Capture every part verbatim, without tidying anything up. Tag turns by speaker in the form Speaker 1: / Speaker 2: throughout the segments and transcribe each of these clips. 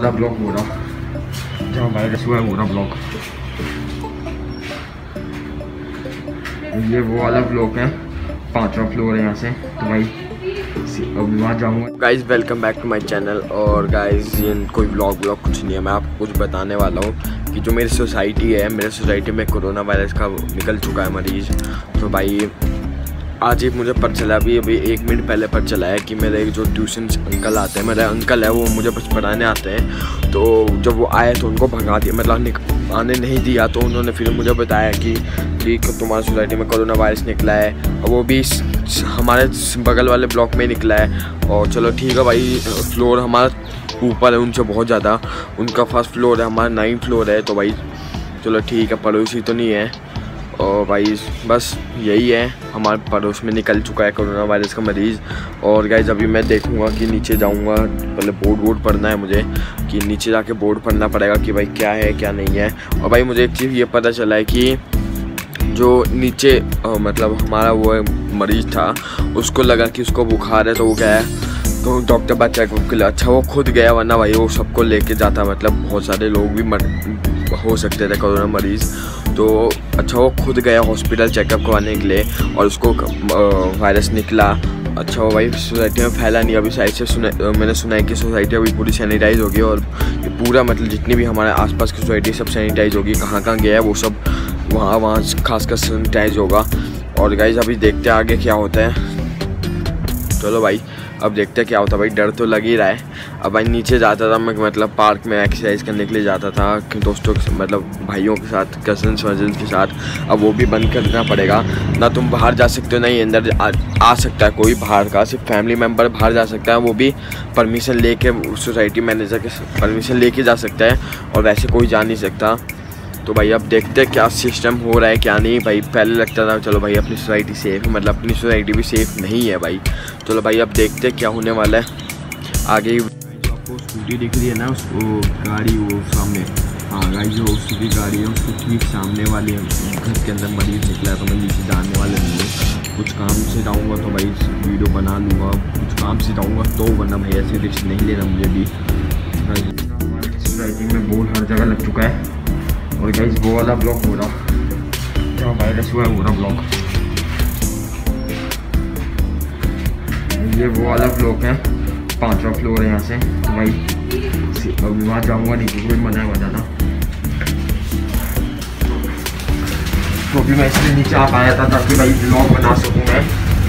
Speaker 1: वाला ब्लॉक हो रहा जहाँ वायरस हुआ है वो रहा ब्लॉक। ये वो वाला ब्लॉक है, पांचवा फ्लोर है यहाँ से। तो भाई अब वहाँ जाऊँगा।
Speaker 2: Guys welcome back to my channel. और गाइज ये कोई ब्लॉग ब्लॉग कुछ नहीं है, मैं आपको कुछ बताने वाला हूँ कि जो मेरी सोसाइटी है, मेरे सोसाइटी में कोरोना वायरस का निकल चुका है मरीज़। तो भाई आज ही मुझे पता चला, अभी अभी एक मिनट पहले पता चला है कि मेरे जो ट्यूशन अंकल आते हैं, मेरे अंकल है वो मुझे बस पढ़ाने आते हैं। तो जब वो आए तो उनको भगा दिया, मतलब आने नहीं दिया। तो उन्होंने फिर मुझे बताया कि कि तुम्हारी सोसाइटी में कोरोना वायरस निकला है, और वो भी हमारे बगल वाले ब्लॉक में निकला है। और चलो ठीक है भाई, फ्लोर हमारा ऊपर है उनसे बहुत ज़्यादा, उनका फर्स्ट फ्लोर है, हमारा नाइन फ्लोर है। तो भाई चलो ठीक है, पड़ोसी तो नहीं है। और भाई बस यही है, हमारे पड़ोस में निकल चुका है कोरोना वायरस का मरीज़। और गाइस अभी मैं देखूंगा कि नीचे जाऊंगा, पहले बोर्ड वोर्ड पढ़ना है मुझे, कि नीचे जाके बोर्ड पढ़ना पड़ेगा कि भाई क्या है क्या नहीं है। और भाई मुझे एक चीज़ ये पता चला है कि जो नीचे आ, मतलब हमारा वो मरीज़ था, उसको लगा कि उसको बुखार है, तो वो गया तो डॉक्टर बात चेकअप के लिए। अच्छा वो खुद गया, वरना भाई वो सबको लेके जाता, मतलब बहुत सारे लोग भी मर हो सकते थे कोरोना मरीज़। तो अच्छा वो खुद गया हॉस्पिटल चेकअप करवाने के लिए, और उसको वायरस निकला। अच्छा वो भाई सोसाइटी में फैला नहीं। अभी साइड से सुना, मैंने सुना है कि सोसाइटी अभी पूरी सैनिटाइज होगी, और ये पूरा मतलब जितनी भी हमारे आसपास की सोसाइटी सब सैनिटाइज होगी। कहाँ कहाँ गया है वो सब वहाँ वहाँ खासकर सैनिटाइज होगा। और गाइस अभी देखते हैं आगे क्या होता है। चलो भाई अब देखते हैं क्या होता है। भाई डर तो लग ही रहा है। अब भाई नीचे जाता था मैं, मतलब पार्क में एक्सरसाइज करने के लिए जाता था दोस्तों के, मतलब भाइयों के साथ, कजन्स वजन्स के साथ। अब वो भी बंद करना पड़ेगा, ना तुम बाहर जा सकते हो ना ही अंदर आ, आ सकता है कोई बाहर का, सिर्फ फैमिली मेम्बर बाहर जा सकता है, वो भी परमिशन लेके, सोसाइटी मैनेजर के परमिशन लेके जा सकता है, और वैसे कोई जा नहीं सकता। तो भाई अब देखते हैं क्या सिस्टम हो रहा है क्या नहीं। भाई पहले लगता था चलो भाई अपनी सोसाइटी सेफ है, मतलब अपनी सोसाइटी भी सेफ नहीं है भाई। चलो भाई अब देखते हैं क्या होने वाला है आगे। जो आपको स्कूटी दिख रही है ना, उसको गाड़ी वो सामने, हाँ गाड़ी जो उसकी गाड़ी है उसको ठीक सामने वाले घर के अंदर मरीज़ निकला है। तो मैं नीचे जाने वाले नहीं है, कुछ काम से जाऊँगा तो भाई वीडियो बना लूँगा, कुछ काम से जाऊँगा तो, वरना भाई ऐसे रिस्क नहीं लेना मुझे भी। सोसाइटी में बोर्ड हर जगह लग चुका है। और गाइस वो वाला ब्लॉक हो रहा जहाँ वायरस हुआ है वो रहा ब्लॉक। ये वो वाला ब्लॉक है, पांचवा फ्लोर है यहाँ से। तो भाई अभी वहाँ जाऊँगा नहीं क्योंकि मना है जाना। तो भी मैं इसलिए नीचे आ पाया था ताकि भाई ब्लॉग बना सकूँ मैं।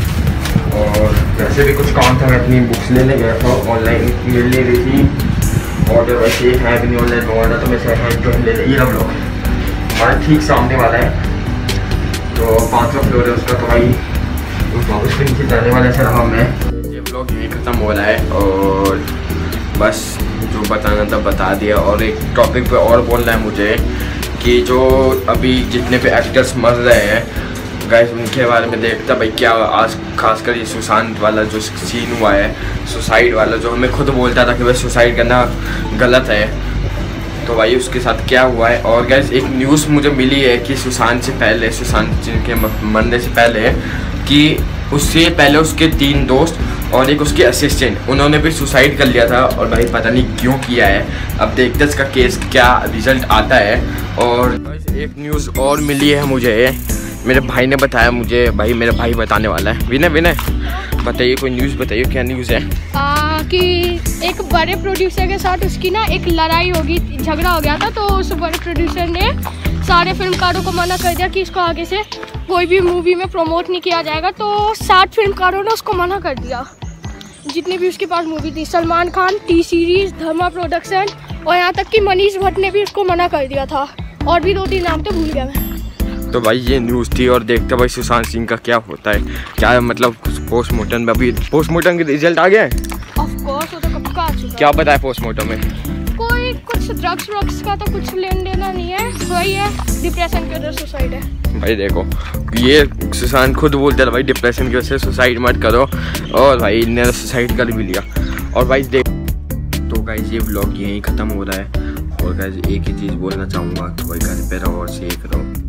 Speaker 2: और वैसे भी कुछ काम था, मैं अपनी बुक्स लेने गया था, ऑनलाइन मिल नहीं रही थी, और जब वैसे है भी नहीं ऑनलाइन मंगाना, तो मैं सेकंड हैंड जो ले ये रहा ब्लॉक हमारे ठीक सामने वाला है। तो पाँचवा फ्लोर है उसका। तो भाई उसके नीचे जाने वाले से रहा मैं। ये ब्लॉग यहीं ख़त्म हो रहा है, और बस जो बताना था बता दिया। और एक टॉपिक पे और बोलना है मुझे कि जो अभी जितने भी एक्टर्स मर रहे हैं गाइस, उनके बारे में देखता भाई क्या आज खासकर ये सुशांत वाला जो सीन हुआ है, सुसाइड वाला, जो हमें खुद बोलता था कि भाई सुसाइड करना गलत है, तो भाई उसके साथ क्या हुआ है। और गाइस एक न्यूज़ मुझे मिली है कि सुशांत से पहले, सुशांत के मरने से पहले, कि उससे पहले उसके तीन दोस्त और एक उसके असिस्टेंट, उन्होंने भी सुसाइड कर लिया था। और भाई पता नहीं क्यों किया है, अब देखते हैं इसका केस क्या रिजल्ट आता है। और एक न्यूज़ और मिली है मुझे, मेरे भाई ने बताया मुझे, भाई मेरा भाई बताने वाला है। विनय विनय बताइए, कोई न्यूज़ बताइए, क्या न्यूज़ है?
Speaker 3: आ, कि एक बड़े प्रोड्यूसर के साथ उसकी ना एक लड़ाई होगी, झगड़ा हो गया था। तो उस बड़े प्रोड्यूसर ने सारे फिल्मकारों को मना कर दिया कि इसको आगे से कोई भी मूवी में प्रमोट नहीं किया जाएगा। तो सात फिल्मकारों ने उसको मना कर दिया, जितनी भी उसके पास मूवी थी। Salman Khan, T Series, Dharma production, और यहाँ तक कि मनीष भट्ट ने भी उसको मना कर दिया था। और भी दो तीन नाम तो भूल गया मैं।
Speaker 2: तो भाई ये न्यूज़ थी। और देखते भाई सुशांत सिंह का क्या होता है, क्या मतलब पोस्टमार्टम में, अभी पोस्टमार्टम का रिजल्ट आ गया है?
Speaker 3: ऑफ कोर्स वो तो कब का आ चुका।
Speaker 2: क्या पता है पोस्टमार्टम में?
Speaker 3: कोई कुछ ड्रग्स व्रग्स का तो कुछ लेन देना नहीं है, वही है डिप्रेशन के वजह से सुसाइड है।
Speaker 2: भाई देखो ये सुशांत खुद बोलता था भाई डिप्रेशन की वजह से सुसाइड मत करो, और भाई इन्होंने सुसाइड कर भी लिया। और भाई देख, तो गाइस ये व्लॉग यहीं ख़त्म हो रहा है। और गाइस एक ही चीज़ बोलना चाहूँगा कि भाई घर पे रहो और सेफ रहो।